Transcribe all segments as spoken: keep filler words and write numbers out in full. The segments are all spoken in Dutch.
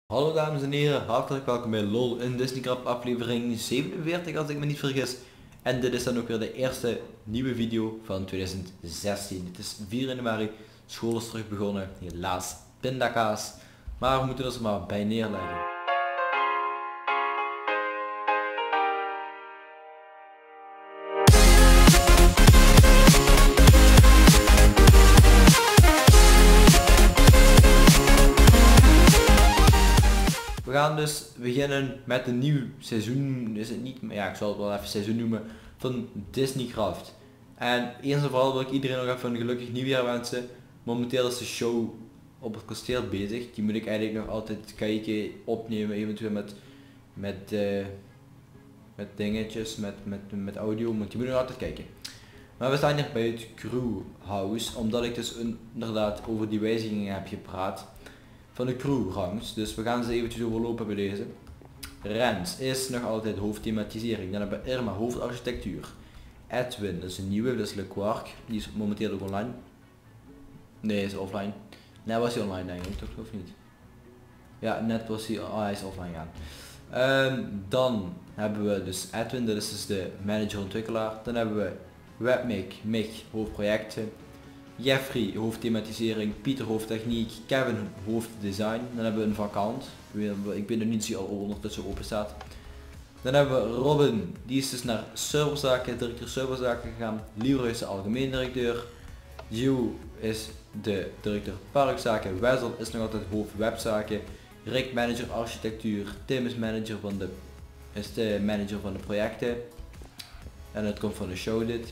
Hallo dames en heren, hartelijk welkom bij LOL in Disneycraft aflevering zevenenveertig als ik me niet vergis. En dit is dan ook weer de eerste nieuwe video van tweeduizend zestien. Het is vier januari, school is terug begonnen, helaas pindakaas. Maar we moeten ons er maar bij neerleggen. We gaan dus beginnen met een nieuw seizoen, is het niet, maar ja, ik zal het wel even seizoen noemen, van Disneycraft. En eens en vooral wil ik iedereen nog even een gelukkig nieuwjaar wensen. Momenteel is de show op het kasteel bezig, die moet ik eigenlijk nog altijd kijken, opnemen, eventueel met, met, uh, met dingetjes, met, met, met audio, want die moet ik nog altijd kijken. Maar we staan hier bij het Crew House, omdat ik dus een, inderdaad over die wijzigingen heb gepraat van de crew rangs, dus we gaan ze eventjes overlopen bij deze. Rens is nog altijd hoofdthematisering, dan hebben we Irma hoofdarchitectuur. Edwin, dat is een nieuwe, dat is Le Quark, die is momenteel ook online. Nee, is offline. Net was hij online denk ik, toch of niet? Ja, net was hij, oh, hij is offline gaan. Um, dan hebben we dus Edwin, dat is dus de manager ontwikkelaar. Dan hebben we Webmic, Mick, hoofdprojecten. Jeffrey hoofdthematisering, Pieter hoofdtechniek, Kevin hoofddesign. Dan hebben we een vakant. Ik weet nog niet of hij al ondertussen open staat. Dan hebben we Robin, die is dus naar serverzaken, directeur serverzaken gegaan. Leroy is de algemeen directeur. Joe is de directeur parkzaken. Wessel is nog altijd hoofd webzaken. Rick manager architectuur. Tim is manager van de, is de manager van de projecten. En het komt van de show dit.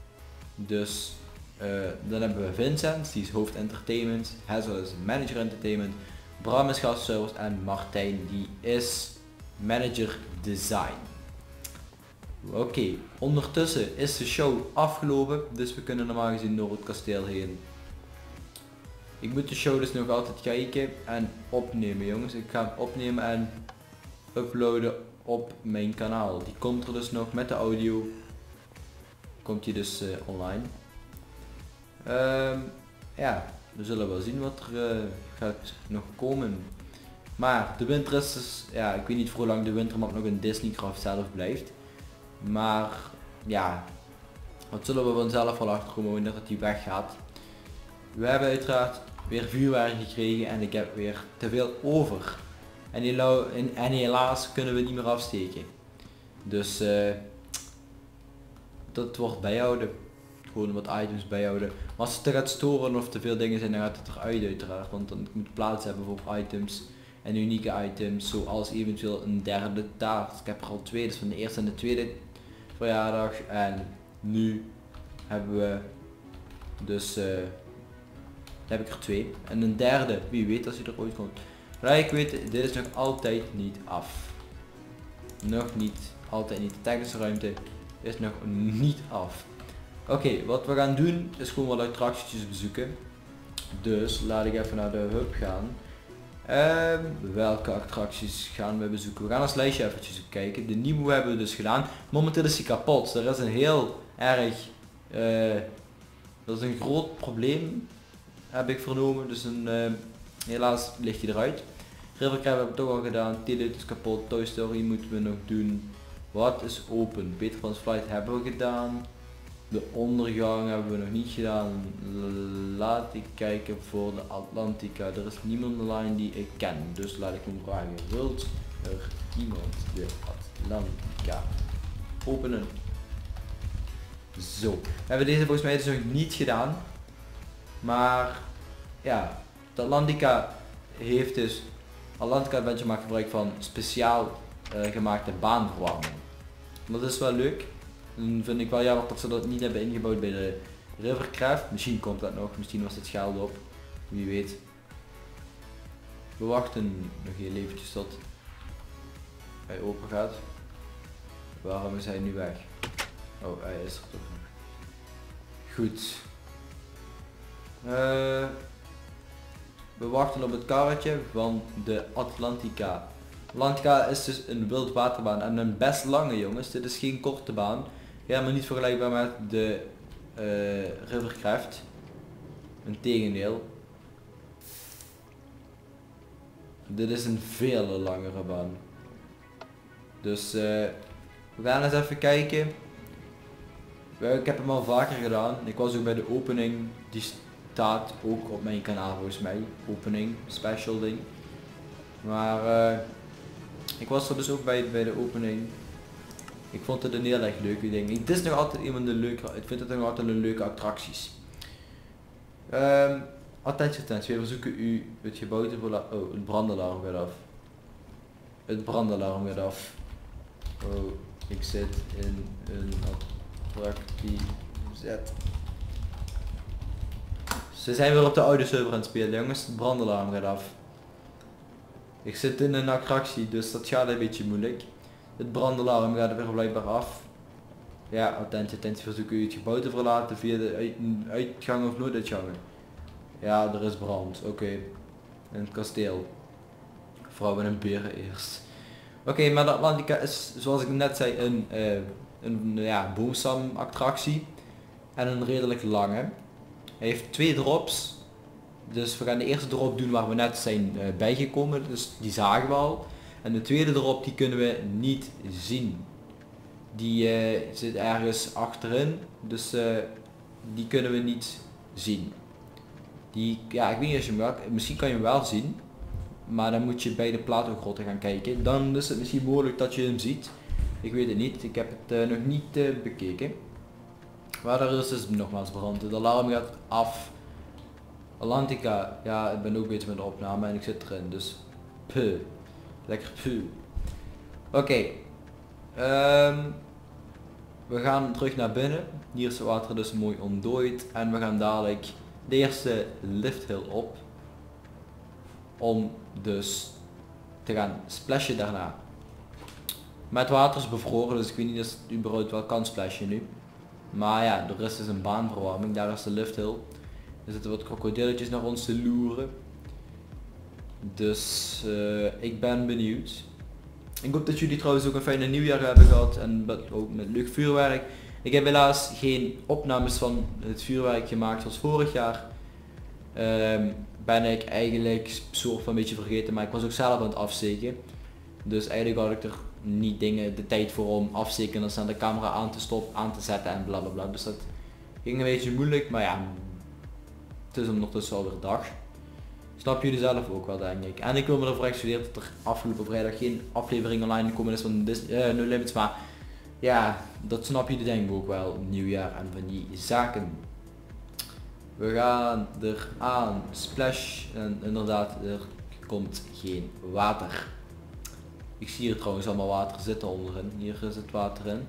Dus Uh, dan hebben we Vincent, die is hoofd entertainment, Hazel is manager entertainment, Bram is gastservice en Martijn die is manager design. Oké, okay. Ondertussen is de show afgelopen, dus we kunnen normaal gezien door het kasteel heen. Ik moet de show dus nog altijd kijken en opnemen jongens. Ik ga hem opnemen en uploaden op mijn kanaal. Die komt er dus nog met de audio. Komt die dus uh, online. Um, ja, we zullen wel zien wat er uh, gaat nog komen. Maar de winter is dus, ja, ik weet niet voor hoe lang de wintermap nog in Disneycraft zelf blijft. Maar ja, dat zullen we vanzelf wel achterkomen wanneer dat die weggaat. We hebben uiteraard weer vuurwerk gekregen en ik heb weer te veel over. En, en, en helaas kunnen we niet meer afsteken. Dus uh, dat wordt bijhouden. Gewoon wat items bijhouden. Maar als het te gaat storen of te veel dingen zijn, dan gaat het eruit uiteraard. Want dan moet plaats hebben voor items en unieke items. Zoals eventueel een derde taart. Ik heb er al twee, dus van de eerste en de tweede verjaardag. En nu hebben we dus uh, heb ik er twee. En een derde, wie weet als hij er ooit komt. Maar ik weet, dit is nog altijd niet af. Nog niet, altijd niet. De technische ruimte is nog niet af. Oké, okay, wat we gaan doen is gewoon wat attracties bezoeken. Dus laat ik even naar de hub gaan. Um, welke attracties gaan we bezoeken? We gaan ons lijstje eventjes kijken. De nieuwe hebben we dus gedaan. Momenteel is die kapot. Er is een heel erg... Uh, dat is een groot probleem. Heb ik vernomen. Dus een, uh, helaas ligt hij eruit. Rivercraft hebben we toch al gedaan. Tillit is kapot. Toy Story moeten we nog doen. Wat is open? Peter Pan's Flight hebben we gedaan. De ondergang hebben we nog niet gedaan. Laat ik kijken voor de Atlantica. Er is niemand online die ik ken. Dus laat ik hem vragen. Wilt er iemand de Atlantica openen? Zo. We hebben deze volgens mij dus nog niet gedaan. Maar ja. De Atlantica heeft dus... Atlantica Adventure maakt gebruik van speciaal uh, gemaakte baanverwarming. Dat is wel leuk. Dan vind ik wel jammer dat ze dat niet hebben ingebouwd bij de Rivercraft. Misschien komt dat nog, misschien was het geld op. Wie weet. We wachten nog heel eventjes tot hij open gaat. Waarom is hij nu weg? Oh, hij is er toch nog. Goed. Uh, we wachten op het karretje van de Atlantica. Atlantica is dus een wildwaterbaan en een best lange jongens. Dit is geen korte baan. Helemaal niet vergelijkbaar met de uh, Rivercraft. Integendeel. Dit is een veel langere baan. Dus uh, we gaan eens even kijken. Ik heb hem al vaker gedaan. Ik was ook bij de opening. Die staat ook op mijn kanaal volgens mij. Opening, special ding. Maar uh, ik was er dus ook bij, bij de opening. Ik vond het een heel erg leuke ding. Het is nog altijd een van de leuke, ik vind het nog altijd een leuke attracties. Um, attentie, attentie, we verzoeken u het gebouw te verlaten. Oh, het brandalarm gaat af. Het brandalarm gaat af. Oh, ik zit in een attractie zet. Ze zijn weer op de oude server aan het spelen, jongens. Het brandalarm gaat af. Ik zit in een attractie, dus dat gaat een beetje moeilijk. Het brandalarm gaat er weer blijkbaar af. Ja, attentie, attentie, verzoek u het gebouw te verlaten via de uit, uitgang of nooduitgangen. Ja, er is brand, oké. Okay. In het kasteel. Vrouwen en beren eerst. Oké, okay, maar de Atlantica is, zoals ik net zei, een, uh, een ja, boomstam attractie. En een redelijk lange. Hij heeft twee drops. Dus we gaan de eerste drop doen waar we net zijn uh, bijgekomen. Dus die zagen we al. En de tweede drop die kunnen we niet zien. Die uh, zit ergens achterin. Dus uh, die kunnen we niet zien. Die, ja, ik weet niet als je hem wel, misschien kan je hem wel zien. Maar dan moet je bij de Plato-grotten gaan kijken. Dan is het misschien mogelijk dat je hem ziet. Ik weet het niet. Ik heb het uh, nog niet uh, bekeken. Maar er is dus nogmaals brand. De alarm gaat af. Atlantica. Ja, ik ben ook bezig met de opname en ik zit erin. Dus puh. Lekker puh. Oké. Okay. Um, we gaan terug naar binnen. Hier is het water dus mooi ontdooid. En we gaan dadelijk de eerste lifthill op. Om dus te gaan splashen daarna. Maar het water is bevroren, dus ik weet niet of het überhaupt wel kan splashen nu. Maar ja, er is dus een baanverwarming, daar is de lifthill. Er zitten wat krokodilletjes naar ons te loeren. Dus uh, ik ben benieuwd. Ik hoop dat jullie trouwens ook een fijne nieuwjaar hebben gehad en ook met leuk vuurwerk. Ik heb helaas geen opnames van het vuurwerk gemaakt zoals vorig jaar. Um, ben ik eigenlijk soort van een beetje vergeten, maar ik was ook zelf aan het afsteken. Dus eigenlijk had ik er niet dingen de tijd voor om afsteken en dan de camera aan te stoppen, aan te zetten en bla bla bla. Dus dat ging een beetje moeilijk, maar ja, het is ondertussen alweer dag. Snap jullie zelf ook wel, denk ik. En ik wil me ervoor excuseren dat er afgelopen vrijdag geen aflevering online gekomen is van Disney, uh, No Limits, maar ja, dat snap jullie denk ik ook wel, nieuwjaar en van die zaken. We gaan er aan, splash, en inderdaad, er komt geen water. Ik zie hier trouwens allemaal water zitten onderin, hier is het water in.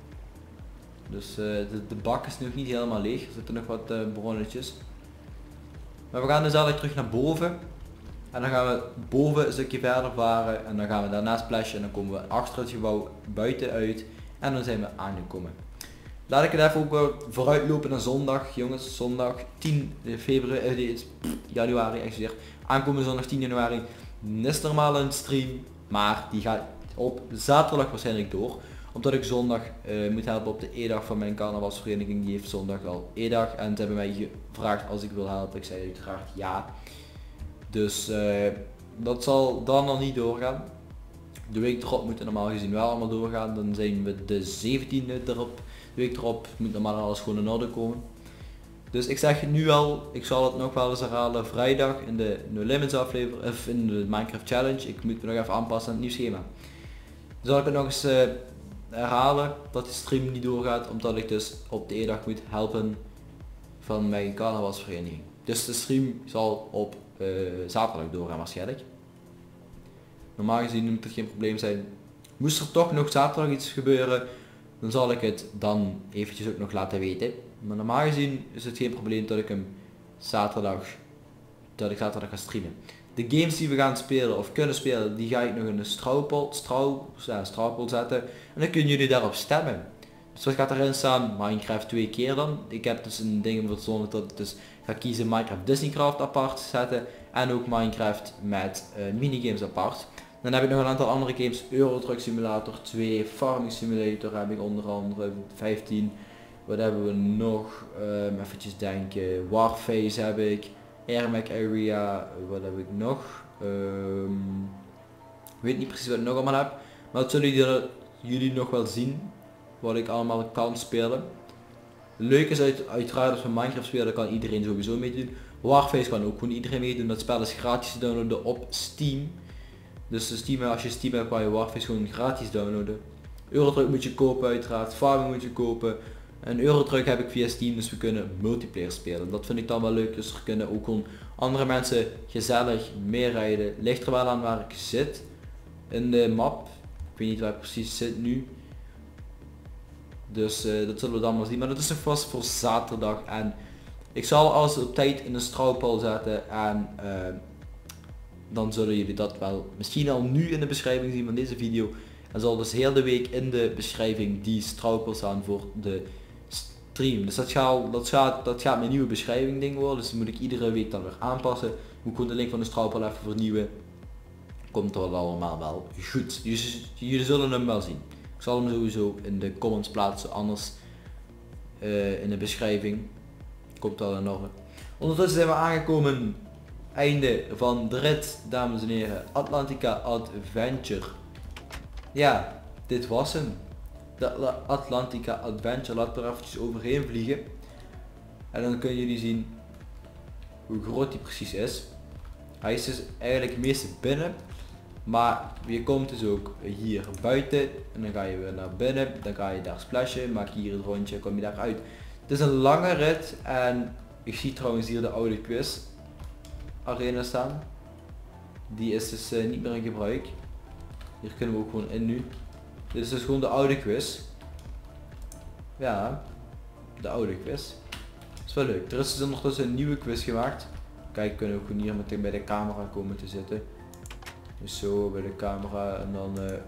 Dus uh, de, de bak is nog niet helemaal leeg, er zitten nog wat uh, bronnetjes. Maar we gaan dus dadelijk terug naar boven. En dan gaan we boven een stukje verder varen en dan gaan we daarna splashen en dan komen we achter het gebouw buiten uit. En dan zijn we aangekomen. Laat ik het even ook wel vooruit lopen naar zondag, jongens. Zondag tien februari, eh, januari, excuseer. Aankomende zondag tien januari is normaal een stream, maar die gaat op zaterdag waarschijnlijk door. Omdat ik zondag uh, moet helpen op de E-dag van mijn carnavalsvereniging. Die heeft zondag al E-dag en ze hebben mij gevraagd als ik wil helpen. Ik zei uiteraard ja. Dus uh, dat zal dan nog niet doorgaan. De week erop moet normaal gezien wel allemaal doorgaan. Dan zijn we de zeventiende erop. De week erop moet normaal alles gewoon in orde komen. Dus ik zeg het nu al, ik zal het nog wel eens herhalen vrijdag in de No Limits aflevering, of in de Minecraft Challenge. Ik moet me nog even aanpassen aan het nieuw schema. Dan zal ik het nog eens uh, herhalen dat de stream niet doorgaat, omdat ik dus op de E-dag moet helpen van mijn carnavalsvereniging. Dus de stream zal op uh, zaterdag doorgaan waarschijnlijk. Normaal gezien moet het geen probleem zijn. Moest er toch nog zaterdag iets gebeuren, dan zal ik het dan eventjes ook nog laten weten. Maar normaal gezien is het geen probleem dat ik hem zaterdag, dat ik zaterdag ga streamen. De games die we gaan spelen of kunnen spelen, die ga ik nog in de strouwpol, strouw, ja, strouwpol zetten. En dan kunnen jullie daarop stemmen. Dus wat gaat erin staan? Minecraft twee keer dan. Ik heb dus een ding verzonnen dat ik dus ga kiezen Minecraft Disneycraft apart zetten. En ook Minecraft met uh, minigames apart. Dan heb ik nog een aantal andere games. Euro Truck Simulator twee, Farming Simulator heb ik onder andere, vijftien. Wat hebben we nog? Um, eventjes denken. Warface heb ik. Air Mac Area. Wat heb ik nog? Um, ik weet niet precies wat ik nog allemaal heb. Maar dat zullen jullie, jullie nog wel zien. Wat ik allemaal kan spelen. Leuk is uit, uiteraard als we Minecraft spelen, kan iedereen sowieso meedoen. Warface kan ook gewoon iedereen meedoen. Dat spel is gratis te downloaden op Steam. Dus Steam, als je Steam hebt, kan je Warface gewoon gratis downloaden. Eurotruck moet je kopen uiteraard. Farming moet je kopen. En Eurotruck heb ik via Steam, dus we kunnen multiplayer spelen. Dat vind ik dan wel leuk. Dus er kunnen ook gewoon andere mensen gezellig meerijden. Ligt er wel aan waar ik zit. In de map. Ik weet niet waar ik precies zit nu. Dus uh, dat zullen we dan maar zien. Maar dat is nog vast voor zaterdag. En ik zal alles op tijd in een strouwpal zetten. En uh, dan zullen jullie dat wel misschien al nu in de beschrijving zien van deze video. En zal dus heel de week in de beschrijving die strouwpal staan voor de stream. Dus dat gaat, dat gaat, dat gaat mijn nieuwe beschrijving ding worden. Dus die moet ik iedere week dan weer aanpassen. Moet ik gewoon de link van de strouwpal even vernieuwen. Komt er allemaal wel goed. Jullie, jullie zullen hem wel zien. Ik zal hem sowieso in de comments plaatsen, anders uh, in de beschrijving. Komt al in orde. Ondertussen zijn we aangekomen. Einde van de rit, dames en heren. Atlantica Adventure. Ja, dit was hem. De Atlantica Adventure. Laten we er eventjes overheen vliegen. En dan kunnen jullie zien hoe groot die precies is. Hij is dus eigenlijk het meeste binnen. Maar je komt dus ook hier buiten en dan ga je weer naar binnen, dan ga je daar splashen, maak je hier het rondje, kom je daar uit. Het is een lange rit en ik zie trouwens hier de oude quiz arena staan. Die is dus uh, niet meer in gebruik. Hier kunnen we ook gewoon in nu. Dit is dus gewoon de oude quiz. Ja, de oude quiz. Dat is wel leuk. Er is dus ondertussen een nieuwe quiz gemaakt. Kijk, we kunnen ook gewoon hier meteen bij de camera komen te zitten. Dus zo bij de camera en dan uh...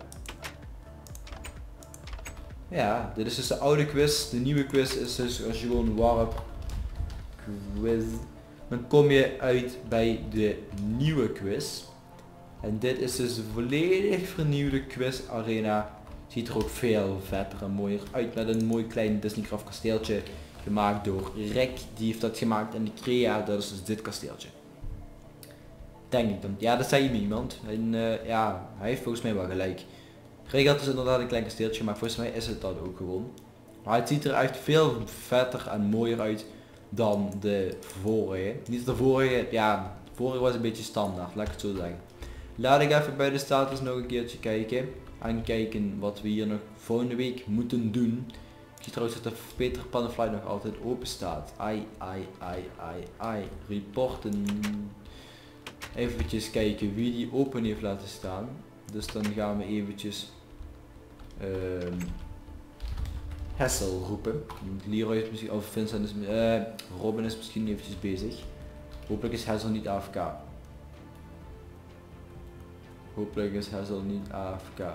ja, dit is dus de oude quiz. De nieuwe quiz is dus als je gewoon warp quiz, dan kom je uit bij de nieuwe quiz. En dit is dus de volledig vernieuwde quiz arena. Ziet er ook veel vetter en mooier uit met een mooi klein Disneycraft kasteeltje gemaakt door Rick. Die heeft dat gemaakt en de crea, dat is dus dit kasteeltje. Denk ik dan. Ja, dat zei me iemand. En uh, ja, hij heeft volgens mij wel gelijk. Rick had dus inderdaad een klein kasteeltje, maar volgens mij is het dat ook gewoon. Maar het ziet er echt veel vetter en mooier uit dan de vorige. Niet de vorige, ja, de vorige was een beetje standaard, laat ik het zo zeggen. Laat ik even bij de status nog een keertje kijken. En kijken wat we hier nog volgende week moeten doen. Ik zie trouwens dat de Peter Pan Flight nog altijd open staat. Ai, ai, ai, ai, ai. Reporten. Eventjes kijken wie die open heeft laten staan. Dus dan gaan we eventjes um, Hessel roepen. Leroy is misschien, of Vincent is, uh, Robin is misschien eventjes bezig. Hopelijk is Hessel niet A F K. Hopelijk is Hessel niet A F K.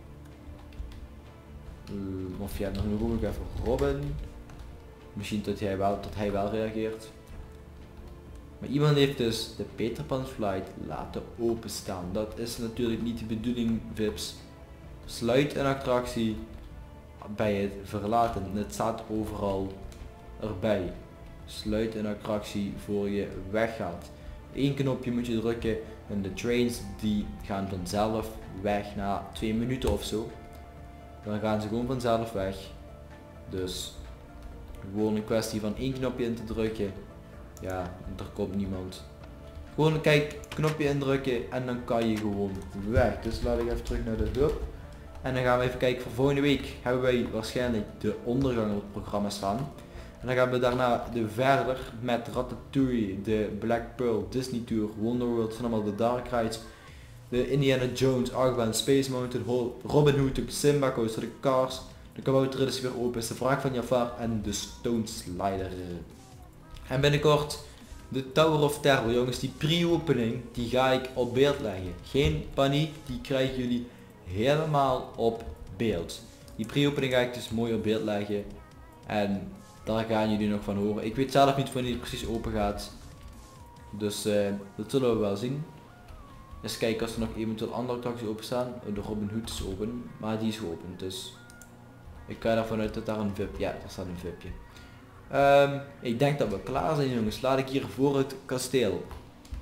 Uh, of ja, dan roep ik even Robin. Misschien dat hij wel, dat hij wel reageert. Maar iemand heeft dus de Peter Pan Flight laten openstaan. Dat is natuurlijk niet de bedoeling, Vips. Sluit een attractie bij het verlaten. Het staat overal erbij. Sluit een attractie voor je weggaat. Eén knopje moet je drukken en de trains die gaan vanzelf weg na twee minuten of zo. Dan gaan ze gewoon vanzelf weg. Dus gewoon een kwestie van één knopje in te drukken. Ja, er komt niemand. Gewoon kijk, knopje indrukken en dan kan je gewoon weg. Dus laat ik even terug naar de hub. En dan gaan we even kijken voor volgende week. Hebben wij waarschijnlijk de ondergang op het programma staan. En dan gaan we daarna de verder met Ratatouille, de Black Pearl Disney Tour, Wonderworld, zijn allemaal de Dark Rides. De Indiana Jones, Argban, Space Mountain, Robin Hood, de Simba Coaster, de Cars, de Kabouter is weer open, is de Wraak van Jafar en de Stone Slider. En binnenkort de Tower of Terror, jongens, die pre-opening, die ga ik op beeld leggen. Geen paniek, die krijgen jullie helemaal op beeld. Die pre-opening ga ik dus mooi op beeld leggen. En daar gaan jullie nog van horen. Ik weet zelf niet wanneer die precies open gaat. Dus uh, dat zullen we wel zien. Eens kijken als er nog eventueel andere attracties open staan. De Robin Hood is open, maar die is geopend. Dus ik ga ervan uit dat daar een V I P, ja, daar staat een V I Pje. Um, ik denk dat we klaar zijn, jongens. Laat ik hier voor het kasteel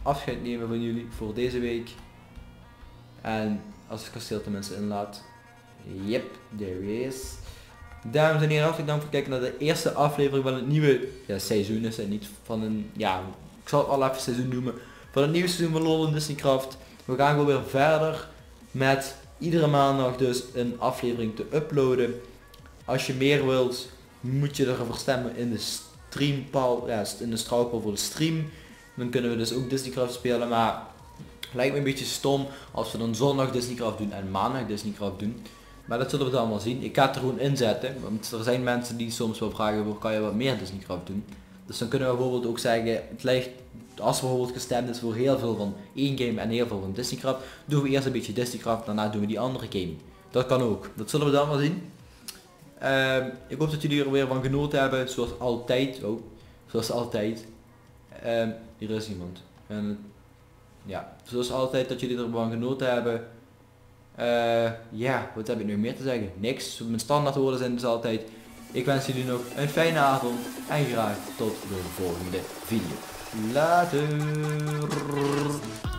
afscheid nemen van jullie voor deze week. En als het kasteel tenminste inlaat. Yep, there is. Dames en heren, hartelijk dank voor het kijken naar de eerste aflevering van het nieuwe ja, seizoen. Is het niet van een, ja, ik zal het al even seizoen noemen. Van het nieuwe seizoen van LOL en Disneycraft. We gaan gewoon weer verder met iedere maandag dus een aflevering te uploaden. Als je meer wilt, moet je ervoor stemmen in de streampal, ja, in de strouwpal voor de stream. Dan kunnen we dus ook Disneycraft spelen, maar lijkt me een beetje stom als we dan zondag Disneycraft doen en maandag Disneycraft doen. Maar dat zullen we dan allemaal zien. Ik ga het er gewoon inzetten, want er zijn mensen die soms wel vragen, hoe kan je wat meer Disneycraft doen. Dus dan kunnen we bijvoorbeeld ook zeggen, het lijkt, als we bijvoorbeeld gestemd is voor heel veel van één game en heel veel van Disneycraft, doen we eerst een beetje Disneycraft, daarna doen we die andere game. Dat kan ook. Dat zullen we dan wel zien. Uh, ik hoop dat jullie er weer van genoten hebben, zoals altijd. Oh, zoals altijd. Uh, hier is iemand. En, ja, zoals altijd dat jullie ervan genoten hebben. Uh, ja, wat heb ik nu meer te zeggen? Niks. Mijn standaard woorden zijn dus altijd. Ik wens jullie nog een fijne avond en graag tot de volgende video. Later.